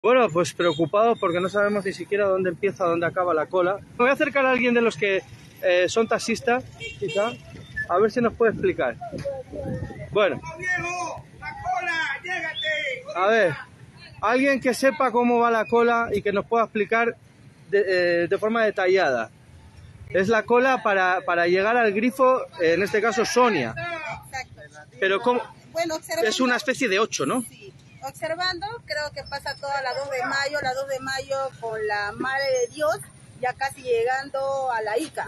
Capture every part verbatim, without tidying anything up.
Bueno, pues preocupados porque no sabemos ni siquiera dónde empieza, dónde acaba la cola. Me voy a acercar a alguien de los que eh, son taxistas, quizá, a ver si nos puede explicar. Bueno. A ver, alguien que sepa cómo va la cola y que nos pueda explicar de, eh, de forma detallada. Es la cola para, para llegar al grifo, en este caso Sonia. Exacto. Pero ¿cómo? Bueno, es una especie de ocho, ¿no? Sí. Observando, creo que pasa toda la dos de mayo, la dos de mayo con la Madre de Dios, ya casi llegando a la Ica.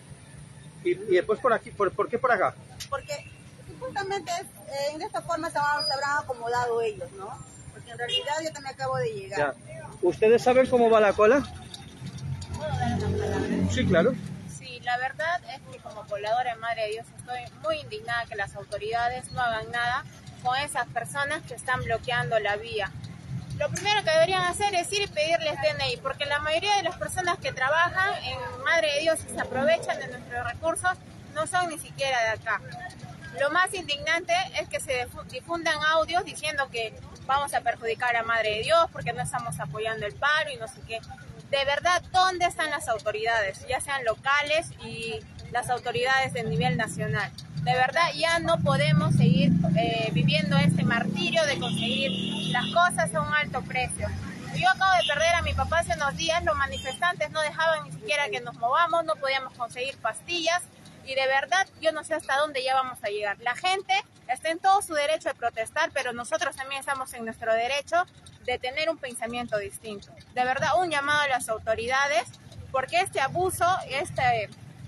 ¿Y, y después por aquí? ¿Por, ¿por qué por acá? Porque supuestamente eh, en esta forma se, van, se habrán acomodado ellos, ¿no? Porque en realidad yo también acabo de llegar. Ya. ¿Ustedes saben cómo va la cola? ¿Puedo dar una palabra? Sí, claro. Sí, la verdad es que como pobladora de Madre de Dios estoy muy indignada que las autoridades no hagan nada con esas personas que están bloqueando la vía. Lo primero que deberían hacer es ir y pedirles D N I, porque la mayoría de las personas que trabajan en Madre de Dios y se aprovechan de nuestros recursos no son ni siquiera de acá. Lo más indignante es que se difundan audios diciendo que vamos a perjudicar a Madre de Dios porque no estamos apoyando el paro y no sé qué. De verdad, ¿dónde están las autoridades? Ya sean locales y las autoridades de nivel nacional. De verdad, ya no podemos seguir eh, viviendo este martirio de conseguir las cosas a un alto precio. Yo acabo de perder a mi papá hace unos días, los manifestantes no dejaban ni siquiera que nos movamos, no podíamos conseguir pastillas y de verdad yo no sé hasta dónde ya vamos a llegar. La gente está en todo su derecho de protestar, pero nosotros también estamos en nuestro derecho de tener un pensamiento distinto. De verdad, un llamado a las autoridades, porque este abuso, este...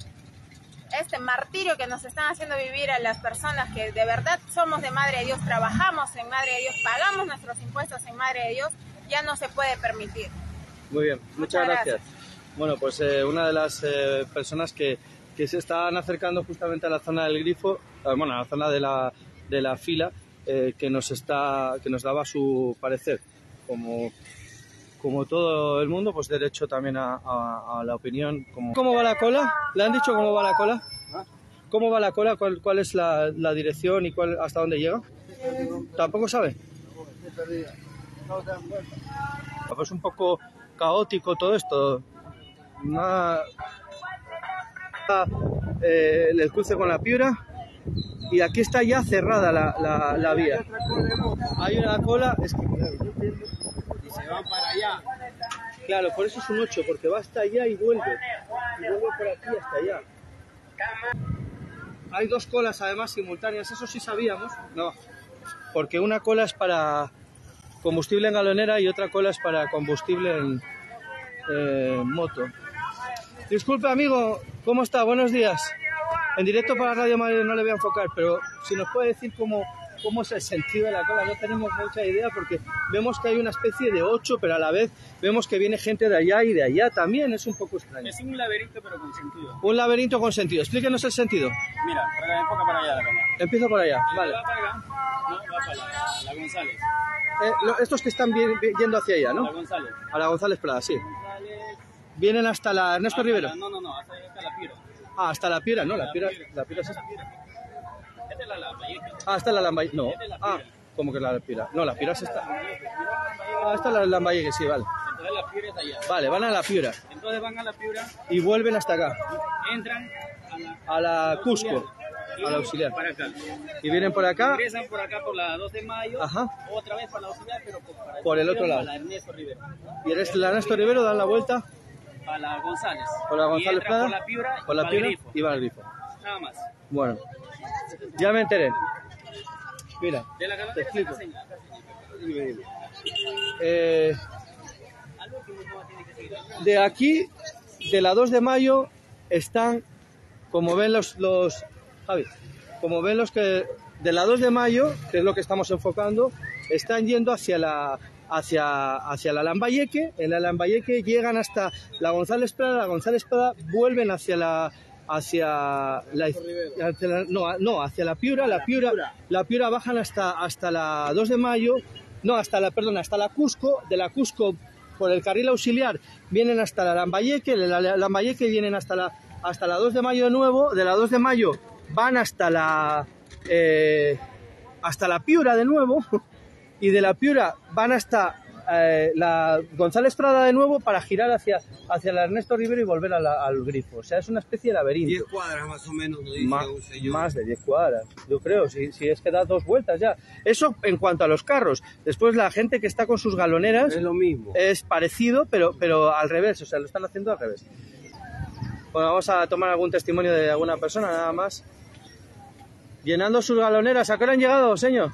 este martirio que nos están haciendo vivir a las personas que de verdad somos de Madre de Dios, trabajamos en Madre de Dios, pagamos nuestros impuestos en Madre de Dios, ya no se puede permitir. Muy bien, muchas, muchas gracias. gracias. Bueno, pues eh, una de las eh, personas que, que se están acercando justamente a la zona del grifo, eh, bueno, a la zona de la, de la fila, eh, que nos está, que nos daba su parecer, como... como todo el mundo, pues derecho también a, a, a la opinión. Como... ¿Cómo va la cola? ¿Le han dicho cómo va la cola? ¿Cómo va la cola? ¿Cuál, cuál es la, la dirección y cuál, hasta dónde llega? ¿Tampoco sabe? Pues un poco caótico todo esto. Una... Eh, el cruce con la Piura y aquí está ya cerrada la, la, la vía. Hay una cola... Es que, se van para allá. Claro, por eso es un ocho, porque va hasta allá y vuelve. Y vuelve por aquí hasta allá. Hay dos colas además simultáneas, eso sí sabíamos. No, porque una cola es para combustible en galonera y otra cola es para combustible en eh, moto. Disculpe amigo, ¿cómo está? Buenos días. En directo para Radio Madrid no le voy a enfocar, pero si nos puede decir cómo... cómo es el sentido de la cola, no tenemos mucha idea porque vemos que hay una especie de ocho, pero a la vez vemos que viene gente de allá y de allá también, es un poco extraño. Es un laberinto pero con sentido. Un laberinto con sentido, explíquenos el sentido. Mira, para enfoca para allá la cámara. Empiezo por allá, ¿Y vale. va para acá? No, va para la, la González. Eh, lo, estos que están bien, yendo hacia allá, ¿no? La González. A la González Prada, sí. González. Vienen hasta la Ernesto Hasta Rivero. La, no, no, no, hasta, hasta la Piura. Ah, hasta la Piura, ¿no? La La Piura, Piura. la Piura es esta. Esta es la Lambayeque. Ah, esta es la Lambayeque. No. Esta es la Ah, Piura. ¿cómo que la Piura? No, la Piura es esta. Ah, esta es la Lambayeque, sí, vale. Entonces la Piura es allá. Vale, van a la Piura. Entonces van a la Piura, Y vuelven hasta acá. entran a la, A la Cusco. y A la auxiliar. para acá. Y vienen por acá. Ingresan por acá por la dos de mayo. Ajá. Otra vez para la auxiliar, pero por, para Por el otro lado. Para la Ernesto Rivero. Y eres la Ernesto Rivero, dan la vuelta Para la González. por la González y entran Prada, por la Piura, por la y Piura para el grifo. y va al grifo. Nada más. Bueno, ya me enteré. Mira, De la te carretera se explico. hacen. Eh, Al último no tiene que seguir. de aquí, de la dos de mayo, están, como ven los, los Javi, como ven los que, de la dos de mayo, que es lo que estamos enfocando, están yendo hacia la hacia, hacia la Lambayeque. En la Lambayeque llegan hasta la González Prada, la González Prada vuelven hacia la hacia la, hacia la no, no, hacia la Piura, la Piura, la Piura bajan hasta hasta la dos de mayo, no, hasta la perdón, hasta la Cusco, de la Cusco por el carril auxiliar vienen hasta la Lambayeque, de la Lambayeque vienen hasta la hasta la dos de mayo de nuevo, de la dos de mayo van hasta la eh, hasta la Piura de nuevo y de la Piura van hasta eh, la González Prada de nuevo para girar hacia, hacia la Ernesto Rivero y volver a la, al Grifo. O sea, es una especie de laberinto. diez cuadras más o menos, ¿no? Dice Ma un señor. Más de diez cuadras, yo creo, si, si es que da dos vueltas ya. Eso en cuanto a los carros. Después la gente que está con sus galoneras Es lo mismo. es parecido, pero, pero al revés, o sea, lo están haciendo al revés. Bueno, vamos a tomar algún testimonio de alguna persona, nada más. Llenando sus galoneras. ¿A qué hora han llegado, señor?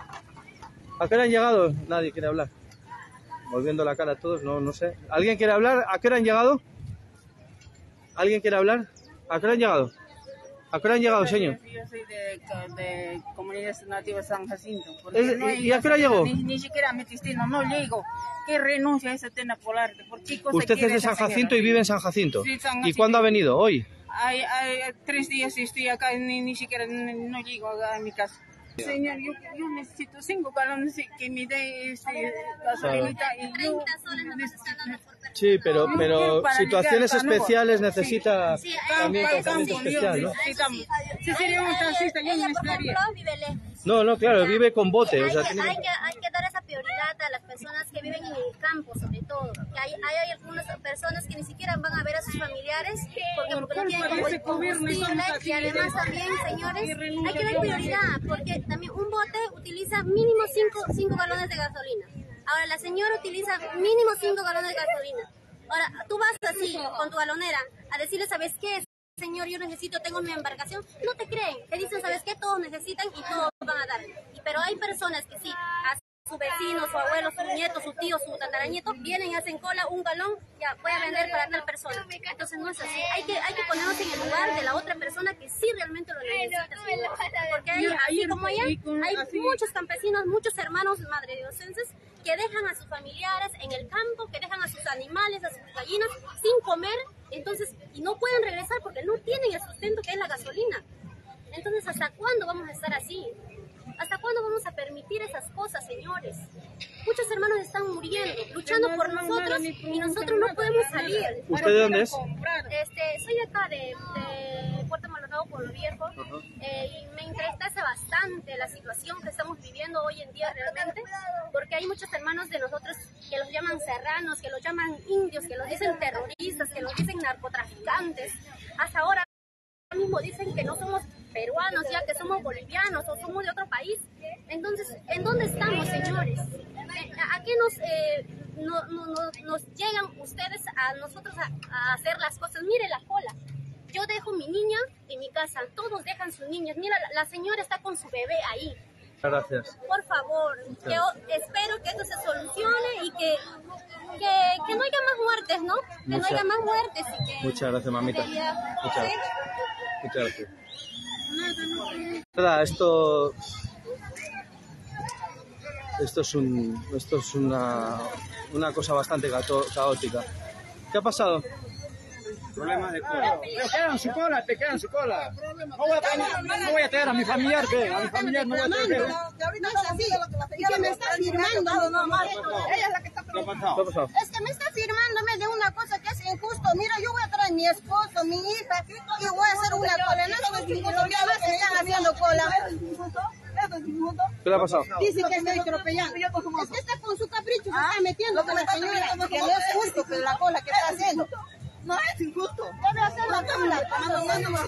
¿A qué hora han llegado? Nadie quiere hablar. Volviendo la cara a todos, no, no sé. ¿Alguien quiere hablar? ¿A qué hora han llegado? ¿Alguien quiere hablar? ¿A qué hora han llegado? ¿A qué hora han llegado, señor? Yo soy de, de comunidad nativa de San Jacinto. Es, No ¿Y a qué hora llegó? Ni, ni siquiera a mi destino, no llego. Que renuncia a esa tena polar. ¿Por qué cosa Usted es quiere de esa San Jacinto señora? y vive en San Jacinto. Sí, San ¿Y Jacinto. cuándo ha venido? ¿Hoy? Hay, hay tres días estoy acá y ni, ni siquiera ni- no llego a, a mi casa. Señor, yo, yo necesito cinco galones que me dé este, gasolinita y yo necesito... Sí, pero, Yo pero quiero para situaciones ligar, para no- especiales necesita Sí, también campo, tratamiento campo, especial, yo ¿no? necesitamos. Si sería un taxista, yo Ella, me por estaría. ejemplo, vive lejos. No, no, claro, vive con bote. O Hay, sea, que, tiene hay, que- que, hay que dar esa prioridad a las personas que viven en el campo, sobre todo. Que hay, hay, hay algunas personas que ni siquiera van a ver a sus familiares porque, porque no tienen culpa de ese gobierno combustible. somos así, Y además de- también, señores, y hay renuncia que dar yo. prioridad porque también un bote utiliza mínimo cinco galones de gasolina. Ahora, la señora utiliza mínimo cinco galones de gasolina. Ahora, tú vas así, con tu galonera, a decirle, ¿sabes qué? Señor, yo necesito, tengo mi embarcación. No te creen, te dicen, ¿sabes qué? Todos necesitan y todos van a dar. Y- Pero hay personas que sí, a su vecino, su abuelo, su nieto, su tío, su tataranieto, vienen y hacen cola un galón, ya voy a vender para tal persona. Entonces no es así. Hay que, hay que ponernos en el lugar de la otra persona que sí realmente lo necesita. señor. Porque hay, así como allá, hay muchos campesinos, muchos hermanos madrediocenses que dejan a sus familiares en el campo, que dejan a sus animales, a sus gallinas, sin comer, entonces, y no pueden regresar porque no tienen el sustento que es la gasolina. Entonces, ¿hasta cuándo vamos a estar así? ¿Hasta cuándo vamos a permitir esas cosas, señores? Muchos hermanos están muriendo, luchando por nosotros y nosotros no podemos salir. ¿Usted de dónde es? Este, soy acá de, de Puerto Maldonado, Pueblo Viejo, eh, y me entristece bastante la situación que estamos viviendo hoy en día realmente, porque hay muchos hermanos de nosotros que los llaman serranos, que los llaman indios, que los dicen terroristas, que los dicen narcotraficantes. Hasta ahora mismo dicen que no somos peruanos, ya que somos bolivianos o somos de otro país. Entonces, ¿en dónde estamos, señores? ¿A qué nos, eh, no, no, no, nos llegan ustedes a nosotros a, a hacer las cosas? Mire la cola. Yo dejo mi niña en mi casa, todos dejan sus niños. Mira, la, la señora está con su bebé ahí. Gracias. Por favor, que, espero que esto se solucione y que, que, que no haya más muertes, ¿no? Que Mucha- no haya más muertes. Y que, Muchas gracias, mamita. en realidad, Muchas ¿sí? gracias. Muchas gracias. Nada, esto... Esto es, un, esto es una, una cosa bastante cato- caótica. ¿Qué ha pasado? Problemas de cola. Te quedan su cola, te quedan su cola. No voy a traer, no voy a traer a mi familiar, ve, a mi familiar no voy a traer. No es así. Y que me está firmando nomás. Ella es la que está ¿Qué ha ¿Qué ha pasado? pasado? Es que me está firmándome de una cosa que es injusto. Mira, yo voy a traer a mi esposo, mi hija, y voy a hacer una cola. No es injusto, que a veces están haciendo cola. ¿Qué le ha pasado? Dice que estoy atropellando. Es que está con su capricho, se está metiendo con la señora. Que no es justo que la cola que está haciendo. No es injusto. Debe hacer la cola.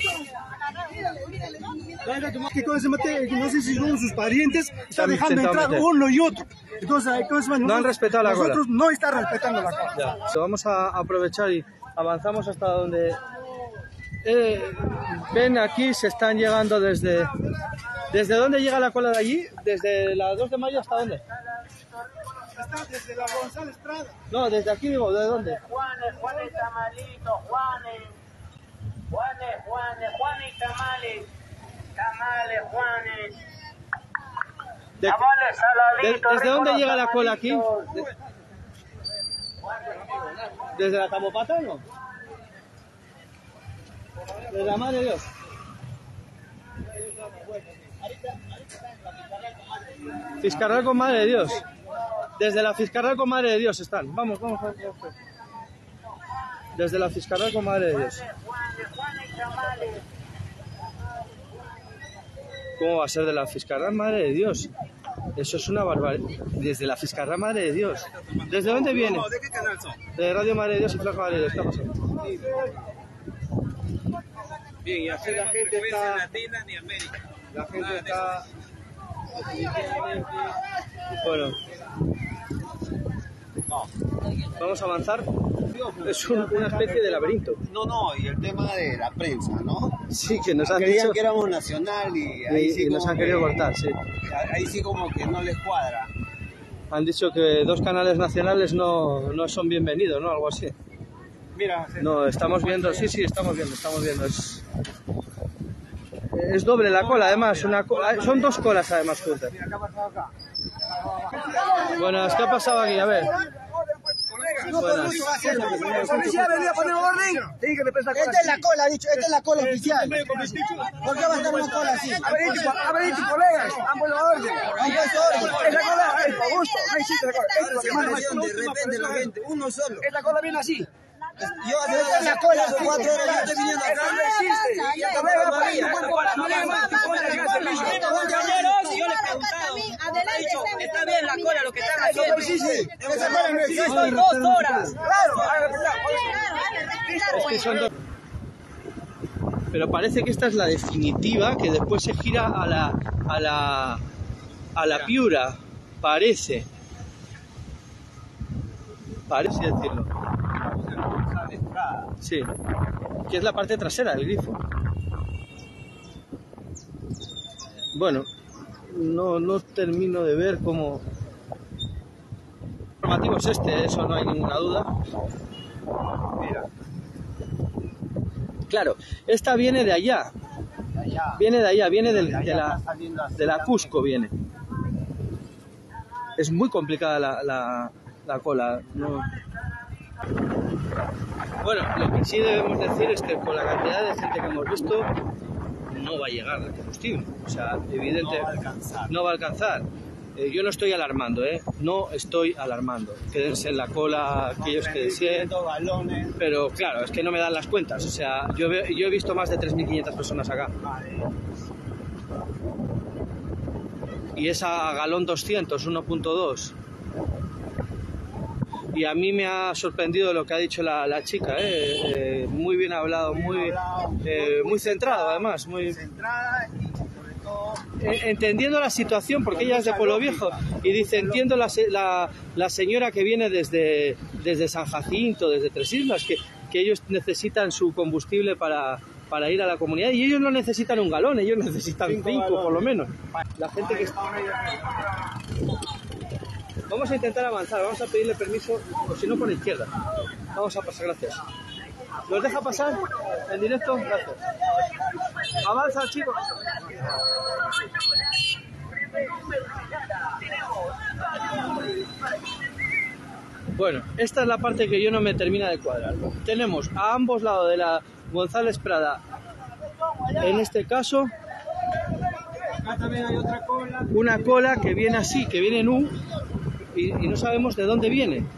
Que con ese mate- no sé si son sus parientes, está Están dejando intentando entrar meter. uno y otro. Entonces, con ese man- No han respetado la cola. nosotros no está respetando la cola. Ya. Vamos a aprovechar y avanzamos hasta donde... Eh, ven, aquí se están llegando desde... ¿Desde dónde llega la cola de allí? ¿Desde la dos de mayo hasta dónde? Está desde la González Prada. No, desde aquí digo, ¿de dónde? Juanes, Juanes Tamalito, Juanes, Juanes, Juanes, Juanes Tamales, Tamales, Juanes, De- Tamales de- saladitos. ¿Desde ricos dónde los llega la cola aquí? tamalitos. De- ¿Desde la Tamopata o no? ¿De la madre de Dios? Fiscarral con madre de Dios. Desde la Fiscarral con madre de Dios están. Vamos, vamos, vamos. vamos. Desde la Fiscarral con madre de Dios. Juanes, Juanes Tamales. ¿Cómo va a ser de la Fiscarral madre de Dios? Eso es una barbaridad. Desde la Fiscalía Madre de Dios. ¿Desde dónde viene? ¿De qué canal son? De Radio Madre de Dios y Flaco Madre de Dios. ¿Qué pasa? Bien, y así la gente está... Latina ni América. La gente está... Bueno. Vamos a avanzar. Es un, una especie de laberinto. No, no, y el tema de la prensa, ¿no? Sí, que nos han Creían dicho... que éramos nacional y ahí y, sí y nos como han que- querido cortar, sí. Ahí sí como que no les cuadra. Han dicho que dos canales nacionales no, no son bienvenidos, ¿no? Algo así. Mira, No, estamos viendo, sí, sí, estamos viendo, estamos viendo. Es, es doble la cola, además, una cola, son dos colas además juntas. Buenas, ¿qué ha pasado aquí? A ver. Buenas. Policía venía a poner orden. Esta es la cola, ha dicho, esta es la cola oficial. ¿Por qué va a estar una cola así? A ver, a ver, tus colegas han puesto orden. Han puesto orden. Esa cola es por gusto, no existe la cola. Esto es lo que manda. De repente la gente, uno solo. Esta cola viene así. Yo hace la cola hace cuatro horas, yo estoy viniendo acá. No existe. Y esta cola va ahí. Compañeros, yo le he preguntado. Ha dicho, está bien la cola, lo que están haciendo. Sí, sí. Esa cola no existe. Son dos horas. Es que son dos. Pero parece que esta es la definitiva, que después se gira a la a la a la Piura, parece. Parece decirlo. Sí. Que es la parte trasera del grifo. Bueno, no no termino de ver cómo. El normativo es este, eso no hay ninguna duda. mira. Claro, esta viene de allá, viene de allá, viene del- de, la, de la Cusco, viene. Es muy complicada la, la, la cola. No. Bueno, lo que sí debemos decir es que con la cantidad de gente que hemos visto, no va a llegar el combustible. O sea, evidente, No va a alcanzar. no va a alcanzar. Eh, yo no estoy alarmando, ¿eh? No estoy alarmando. Quédense en la cola aquellos que deseen. Balones. Pero claro, es que no me dan las cuentas. O sea, yo, ve- yo he visto más de tres mil quinientas personas acá. Y es a galón doscientos, uno punto dos. Y a mí me ha sorprendido lo que ha dicho la, la chica, ¿eh? Eh, muy bien hablado, muy, eh, muy centrado además. Muy... Centrada y sobre todo... Eh, entendiendo la situación, porque ella es de Pueblo Viejo, y dice, entiendo la, se- la, la señora que viene desde, desde San Jacinto, desde Tres Islas, que, que ellos necesitan su combustible para, para ir a la comunidad, y ellos no necesitan un galón, ellos necesitan cinco, cinco por lo menos. La gente que está... Vamos a intentar avanzar, vamos a pedirle permiso, o si no por la izquierda. Vamos a pasar, gracias. ¿Nos deja pasar en directo? Gracias. Avanza, chicos. Bueno, esta es la parte que yo no me termina de cuadrar. Tenemos a ambos lados de la González Prada, en este caso, Acá también hay otra cola. una cola que viene así, que viene en U, y, y no sabemos de dónde viene.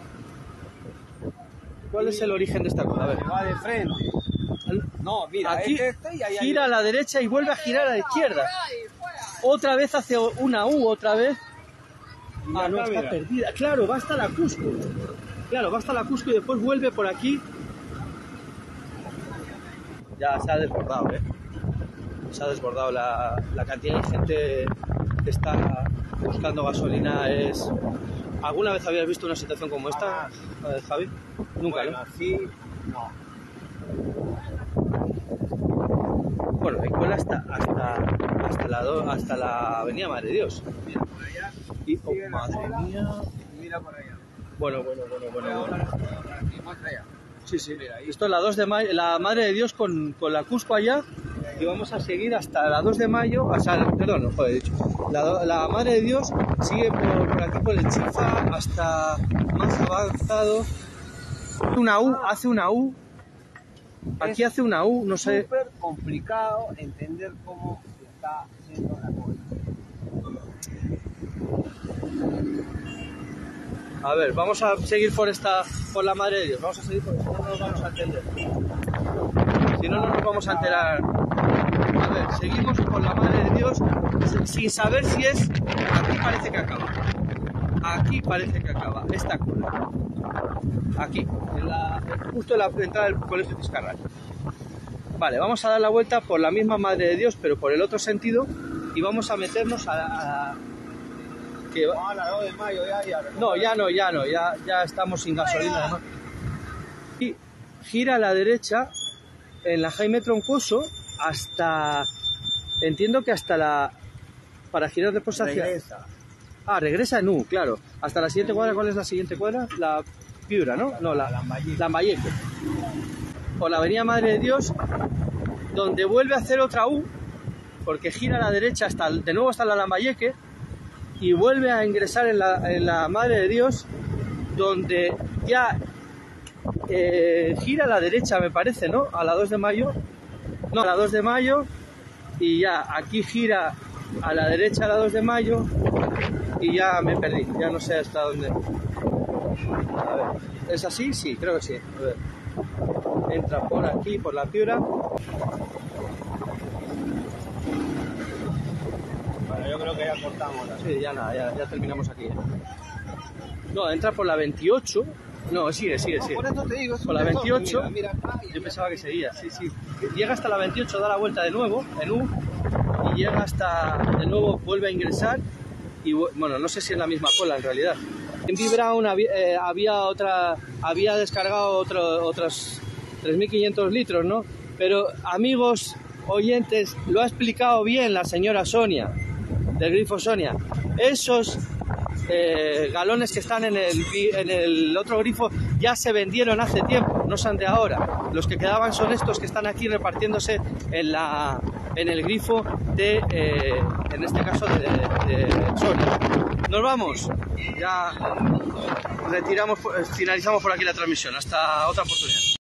¿Cuál es el origen de esta cola? A ver. Va de frente. No, mira, Aquí es este y ahí hay gira a la derecha y vuelve a girar a la izquierda. Otra vez hace una U, otra vez. Ah, no, está perdida. Claro, va hasta la Cusco. Claro, va hasta la Cusco y después vuelve por aquí. Ya se ha desbordado, ¿eh? Se ha desbordado la, la cantidad de gente que está buscando gasolina. Es... ¿Alguna vez habías visto una situación como esta, eh, Javi? Nunca, Bueno, ¿no? así, no. Bueno, hay cola hasta, hasta, hasta, la, do- hasta la Avenida Madre de Dios. Mira por allá. Y, oh, Sigue la madre cola, mía. Mira por allá. Bueno, bueno, bueno, bueno, bueno. Y muestra allá. Sí, sí. Esto es la dos de mayo, la Madre de Dios con, con la Cusco allá. Y vamos a seguir hasta la dos de mayo, o sea, perdón, no joder, he dicho. La, do- la Madre de Dios sigue por, por aquí por el Chifa hasta más avanzado. Una U, hace una U. Aquí hace una U, no sé. Súper complicado entender cómo se está haciendo la cola. A ver, vamos a seguir por esta, por la Madre de Dios. Vamos a seguir por esta, no nos vamos a entender. Si no, no nos vamos a enterar. A ver, seguimos por la Madre de Dios sin saber si es... Aquí parece que acaba. Aquí parece que acaba, esta cola. Aquí, en la, justo en la entrada del Colegio Fiscarral. Vale, vamos a dar la vuelta por la misma Madre de Dios, pero por el otro sentido, y vamos a meternos a... a que va... No, a la dos de mayo ya, ya. No, ya no, ya no, ya, ya estamos sin gasolina además. Y gira a la derecha en la Jaime Troncoso hasta... Entiendo que hasta la... Para girar después hacia... Regresa. Ah, regresa en U, claro. Hasta la siguiente cuadra, ¿cuál es la siguiente cuadra? La Piura, ¿no? No, la Lambayeque. Por la avenida Madre de Dios, donde vuelve a hacer otra U, porque gira a la derecha hasta de nuevo hasta la Lambayeque y vuelve a ingresar en la, en la Madre de Dios, donde ya eh, gira a la derecha, me parece, ¿no? A la dos de mayo. No, a la dos de mayo y ya aquí gira a la derecha a la dos de mayo y ya me perdí, ya no sé hasta dónde. A ver, ¿es así? Sí, creo que sí. A ver. Entra por aquí, por la Piura. Bueno, yo creo que ya cortamos. ¿no? Sí, ya nada, ya, ya terminamos aquí. No, entra por la veintiocho. No, sigue, sigue, sigue. No, por eso te digo, es por la veintiocho. Mira, mira, yo pensaba que seguía, sí, sí. Llega hasta la veintiocho, da la vuelta de nuevo, en U, y llega hasta, de nuevo, vuelve a ingresar. Y bueno, no sé si es la misma cola en realidad. En B-Brown había, eh, había otra, había descargado otro, otros tres mil quinientos litros, ¿no? Pero amigos oyentes, lo ha explicado bien la señora Sonia, del grifo Sonia. Esos eh, galones que están en el, en el otro grifo ya se vendieron hace tiempo, no son de ahora. Los que quedaban son estos que están aquí repartiéndose en, la, en el grifo de, eh, en este caso, de, de, de Sonia. Nos vamos, ya retiramos, finalizamos por aquí la transmisión. Hasta otra oportunidad.